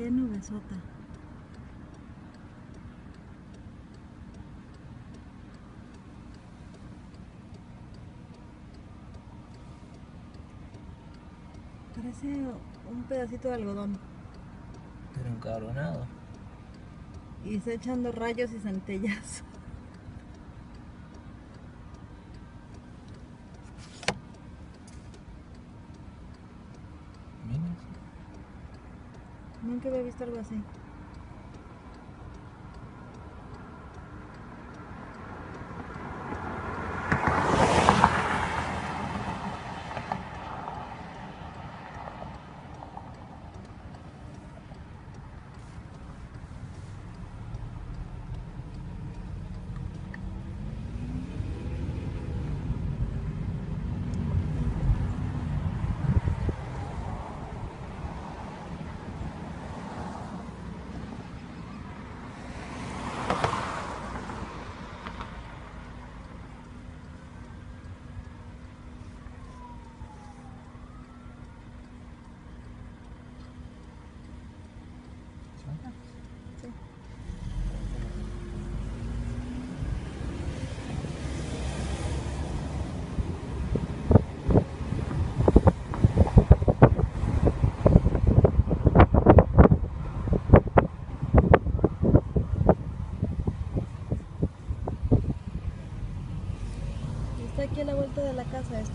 Qué nubesota. Parece un pedacito de algodón. Pero encabronado. Y está echando rayos y centellas. Mira. Nunca había visto algo así. Sí. Está aquí a la vuelta de la casa esto.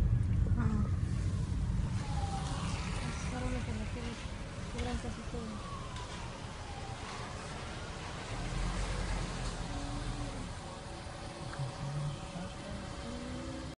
Los árboles en la que cubran casi todo.